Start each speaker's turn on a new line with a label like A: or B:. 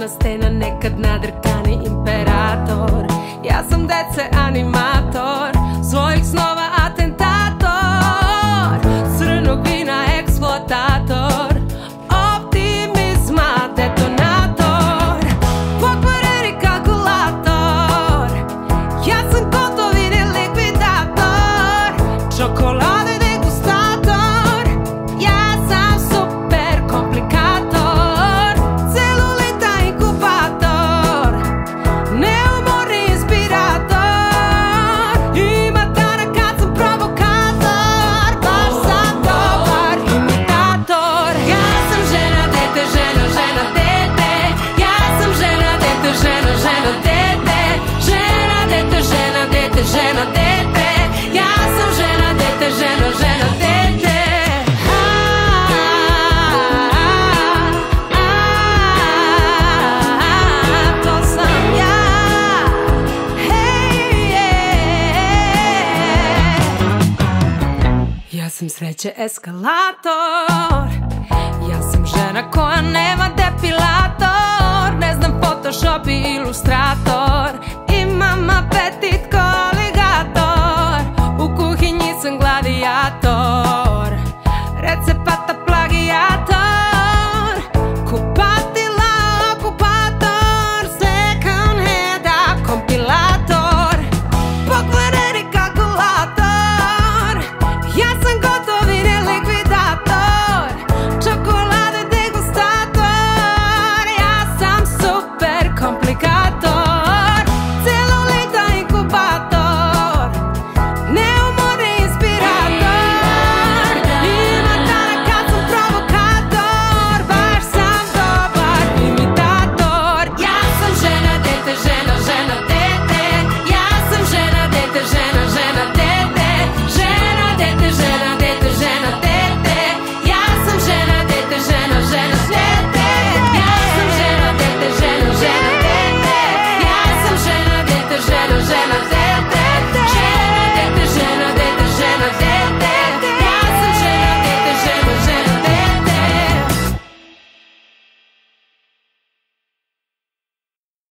A: crvena stena, nekad nadrkani imperator. Ja sam dece animator, svojih snova atentator, crnog vina eksploatator, optimizma detonator, pokvareni kalkulator. Ja sam gotovini likvidator, čokolade degustator. Ja sam super komplikator, celulita inkubator, neumorni inspirator. Ima dana kad sam provokator, baš sam dobar imitator. Ja sam žena, dete, žena, žena, dete. Ja sam žena, dete, žena, žena, dete. Žena, dete, žena, dete, žena, dete. Ja sam žena, dete, žena, žena, dete. To sam ja. Ja sam sreće eskalator. Ja sam žena koja nema depilator, ne znam Photoshop i ilustrator. Imam apetit ko aligator, u kuhinji sam gladijator. Recept